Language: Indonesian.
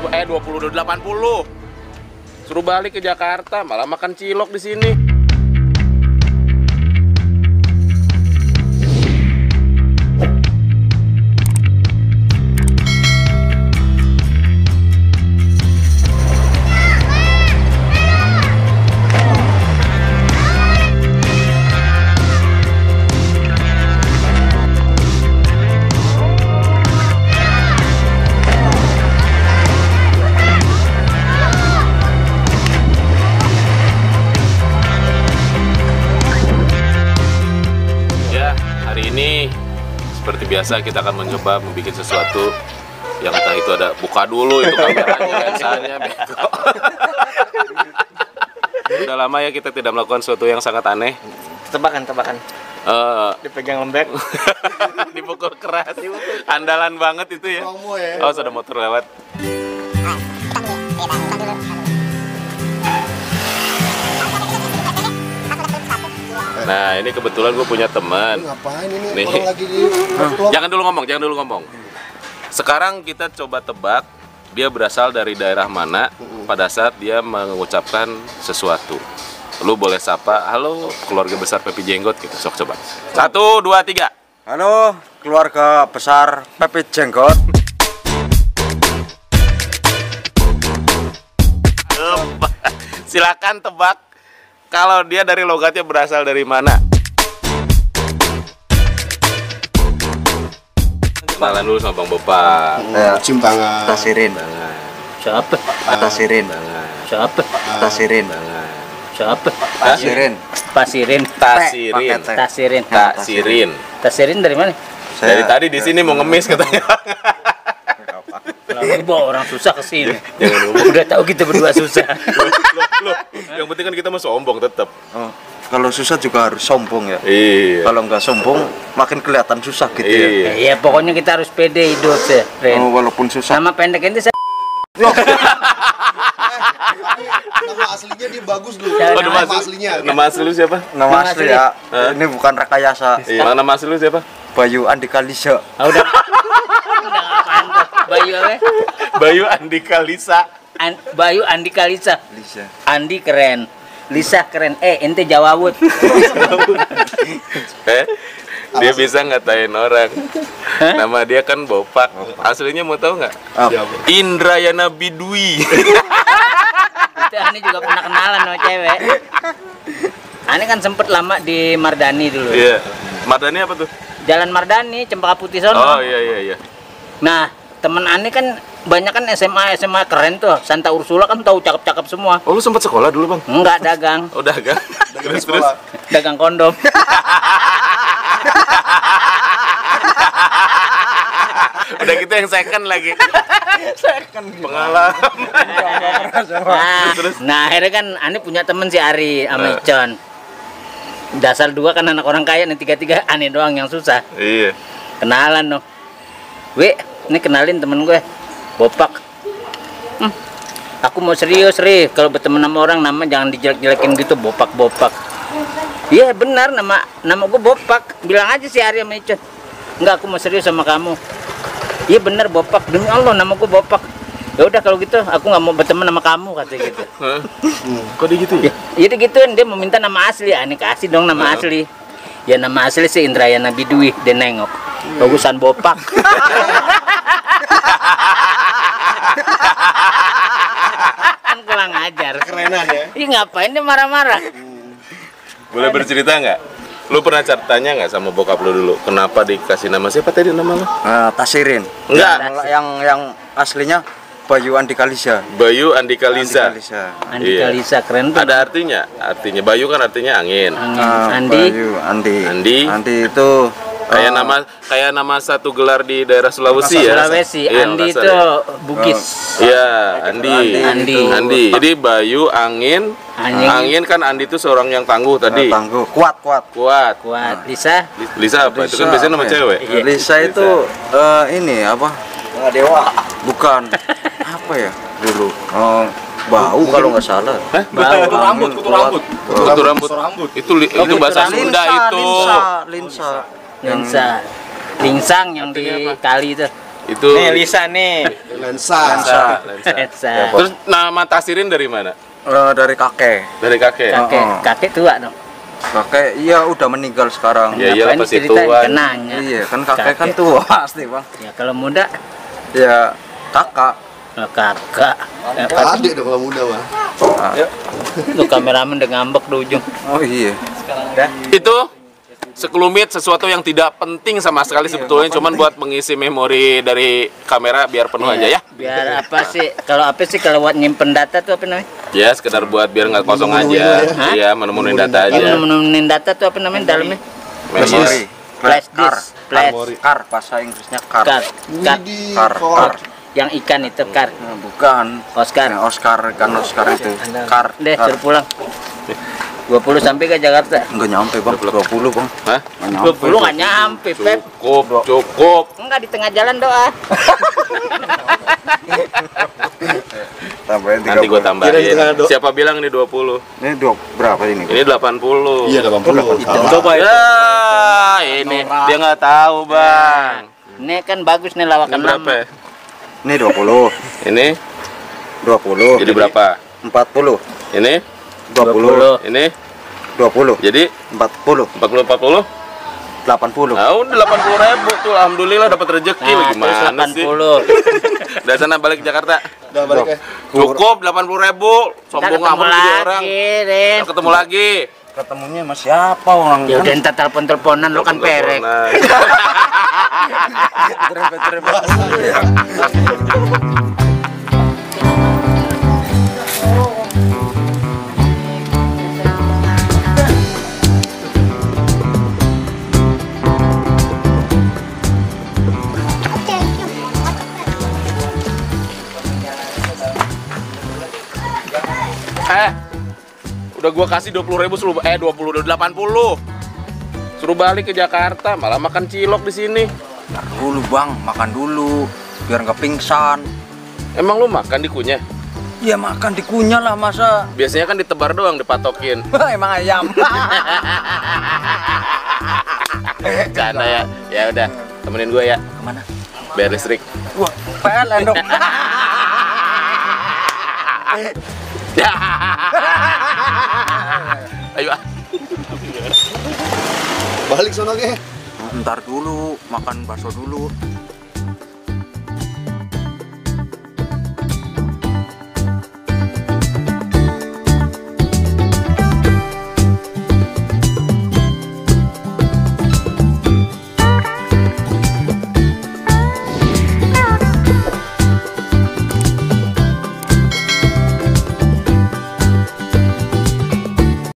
80. Suruh balik ke Jakarta, malah makan cilok di sini. Ini seperti biasa kita akan mencoba membuat sesuatu yang entah itu ada buka dulu itu kameranya lensanya beko. Udah lama ya kita tidak melakukan sesuatu yang sangat aneh. Tebakan. Dipegang lembek. Dipukul keras. Andalan banget itu ya. Oh, sudah motor lewat. Nah, ini kebetulan gue punya teman. Ngapain ini? Nih. Orang lagi di Jangan dulu ngomong. Sekarang kita coba tebak dia berasal dari daerah mana pada saat dia mengucapkan sesuatu. Lu boleh sapa, halo keluarga besar Pepi Jenggot gitu. Sok coba. 1, 2, 3. Halo, keluarga besar Pepi Jenggot. Silakan tebak kalau dia dari logatnya berasal dari mana. Kenalan dulu sama Bang Bopak. Cimpangan. Tasirin. Siapa? Tasirin. Siapa? Tasirin. Siapa? Tasirin. Pasirin. Tasirin. Tasirin dari mana? Dari tadi di sini mau ngemis katanya. Lalu bawa orang susah ke sini. Jangan ngomong. Udah tahu kita berdua susah. Loh, yang penting kan kita mau sombong tetap. Oh, kalau susah juga harus sombong ya. Iya. Kalau nggak sombong makin kelihatan susah gitu ya. Iya, pokoknya kita harus pede hidup sih, Ren. Oh, walaupun susah. Nama pendek itu saya. Nama aslinya dia bagus dulu. Oh, nama aslinya. Nama asli lu siapa? Nama asli ya. Ini bukan rekayasa. Iya. Nama asli lu siapa? Bayu Andika Lisa. Ah, udah. Udah nggak pantas. Bayu apa? Bayu Andika Lisa. Bayu Andika Lisa. Lisa. Andi keren. Lisa keren. Ente Jawawut. Dia bisa ngatain orang. Nama dia kan Bopak. Aslinya mau tahu nggak? Indrayana Bidwi. Itu Ani juga pernah kenalan sama cewek. Ani kan sempet lama di Mardani dulu. Iya. Mardani apa tuh? Jalan Mardani, Cempaka Putih sono. Oh iya. Nah, temen Ani kan banyak kan SMA keren tuh. Santa Ursula kan tahu cakep-cakep semua. Oh, lu sempat sekolah dulu, Bang? Enggak, dagang. Oh, dagang. Terus. Dagang kondom. Udah gitu yang second lagi. Pengalaman. Nah, akhirnya kan Ani punya temen si Ari sama Icon. Dasar dua kan anak orang kaya, nih tiga Ani doang yang susah. Iya. Kenalan dong. Ini kenalin temen gue, Bopak. Aku mau serius, kalau berteman sama orang nama jangan dijelek-jelekin gitu, Bopak. Iya benar, nama gue Bopak. Bilang aja si Ari sama Icon. Enggak, aku mau serius sama kamu. Iya benar Bopak, demi Allah nama gue Bopak. Ya udah kalau gitu aku nggak mau berteman sama kamu katanya gitu. Kok dia gitu ya? Jadi gituin dia mau minta nama asli, Ani kasih dong nama asli. Ya nama asli sih Indrayana Bidwi, dia nengok. Bagusan Bopak. Kan kurang ajar. Kerenan ya. Ih ngapain dia marah-marah? Boleh bercerita nggak? Lu pernah tanya nggak sama bokap lu dulu? Kenapa dikasih nama siapa tadi nama lu? Tasirin. Enggak. Yang aslinya Bayu Andika Lisa. Bayu Andika Lisa. Andika Lisa keren tuh. Ada artinya? Artinya Bayu kan artinya angin. Andi. Bayu, Andi. Andi itu kayak nama satu gelar di daerah Sulawesi ya. Sulawesi. Iya, Andi Makassar, itu ya. Bugis. Iya, Andi. Jadi Bayu angin. Angin kan Andi itu seorang yang tangguh tadi. Tangguh, kuat. Kuat. Lisa. Lisa apa? Itu kan biasanya nama cewek. Lisa itu ini apa? Dewa. Bukan. Apa ya dulu? Bau kalau nggak salah. Kutu rambut. Itu bahasa Sunda itu. Linsa. Linsang yang di kali itu. Itu Nih Lisa nih. Lensa. Lensa. Terus nama Tasirin dari mana? Dari kakek. Dari kakek. Kakek tua dong. Kakek iya udah meninggal sekarang. Ya iyalah Ngapain pasti ceritain? tua. Kenanya. Iya kan kakek kan tua pasti bang. Ya kalau muda Ya kakak. kakak. Adik dong kalau muda mah. Lu kameramen udah ngambek di ujung. Oh iya. Itu sekelumit sesuatu yang tidak penting sama sekali sebetulnya, cuman buat mengisi memori dari kamera biar penuh aja ya. Biar apa sih? Kalau apa sih kalau buat nyimpen data tuh apa namanya? Ya sekedar buat biar nggak kosong aja. Hah? Iya, menemuin data aja. Menemuin data tuh apa namanya dalamnya? Memori. Flash Kar. disk. Flash. Kar bahasa Inggrisnya kar. Kar. Kar. Widih, Kar. kor. Yang ikan itu kar. Nah, bukan. Oscar. Yang Oscar kan Oscar itu. Kar. Deh, Kar. suruh pulang. 20 sampai ke Jakarta. Enggak nyampe bang. 20 bang. Hah? Nggak 20 nggak nyampe, Pep. Cukup. Enggak di tengah jalan doa. Tambahin 30. Nanti gue Kirain tambahin. tengah do- Siapa bilang ini 20? Ini berapa ini? Ini 80. Iya 80. Coba Ya, ini dia nggak tahu, Bang. Ini kan bagus nih Ini lawakan berapa? lama. Ya? Ini 20. Ini 20. jadi berapa? 40. Ini 20. ini 20. jadi 40. 40. 80. Nah, udah 80.000 tuh, alhamdulillah dapat rezeki. Nah, Gimana terus sih? 80. Dari sana balik ke Jakarta. Udah balik ya. Cukup 80.000. Sombong amat jadi orang. Ren. Ntar ketemu lagi. Ketemunya sama siapa orang? Ya udah entar telepon-teleponan lo kan perek. Terempet-terempet. Udah gua kasih 20.000 suruh 80 Suruh balik ke Jakarta, malah makan cilok di sini. Ntar dulu bang, makan dulu biar nggak pingsan. Emang lu makan dikunyah? Ya makan dikunyah lah masa. Biasanya kan ditebar doang dipatokin. Emang ayam. Canda ya. Ya udah, temenin gua ya. Kemana? Bayar listrik. Wah, PLN dong. Ya. Ayo ah. Balik sono ke. Ntar dulu, makan bakso dulu.